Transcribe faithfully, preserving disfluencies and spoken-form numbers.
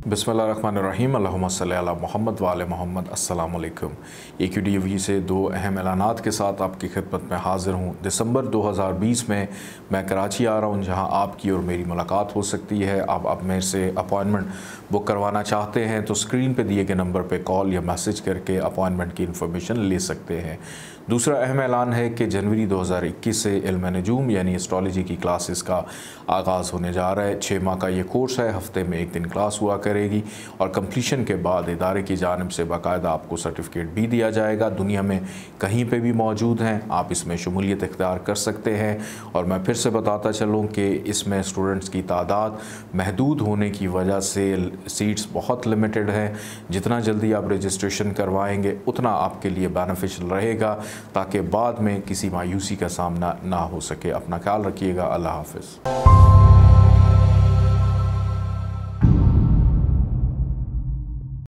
बिस्मिल्लाहिर्रहमानिर्रहीम अल्लाहुम्मा सल्ली अला मोहम्मद व आले मोहम्मद। अस्सलाम वालेकुम। एक डी वी से दो अहम ऐलानात के साथ आपकी खिदमत में हाज़िर हूँ। दिसंबर दो हज़ार बीस में मैं कराची आ रहा हूँ, जहाँ आपकी और मेरी मुलाकात हो सकती है। आप अब मेरे से अपॉइंटमेंट बुक करवाना चाहते हैं तो स्क्रीन पे दिए गए नंबर पे कॉल या मैसेज करके अपॉइंटमेंट की इन्फॉर्मेशन ले सकते हैं। दूसरा अहम ऐलान है कि जनवरी दो हज़ार इक्कीस से इल्म नजूम यानी एस्ट्रोलॉजी की क्लासेस का आगाज़ होने जा रहा है। छः माह का ये कोर्स है, हफ्ते में एक दिन क्लास हुआ करेगी और कंप्लीशन के बाद इदारे की जानिब से बाकायदा आपको सर्टिफिकेट भी दिया जाएगा। दुनिया में कहीं पे भी मौजूद हैं, आप इसमें शमूलियत इख्तियार कर सकते हैं। और मैं फिर से बताता चलूँ कि इसमें स्टूडेंट्स की तादाद महदूद होने की वजह से सीट्स बहुत लिमिटेड हैं। जितना जल्दी आप रजिस्ट्रेशन करवाएंगे उतना आपके लिए बेनिफिशियल रहेगा, ताकि बाद में किसी मायूसी का सामना ना हो सके। अपना ख्याल रखिएगा। अल्लाह हाफ़िज़।